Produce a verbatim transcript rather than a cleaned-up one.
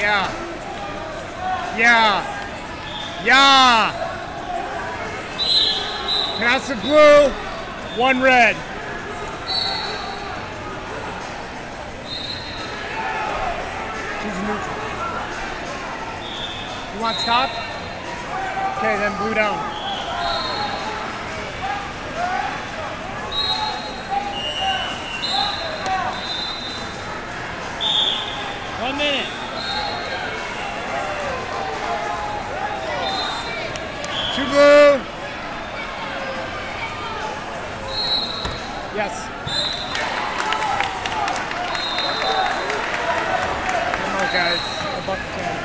Yeah. Yeah. Yeah. Pass it blue. One red. Choose a neutral. You want stop? Okay, then blue down. One minute. Two blue. Yes. Come on, guys. A bucket can.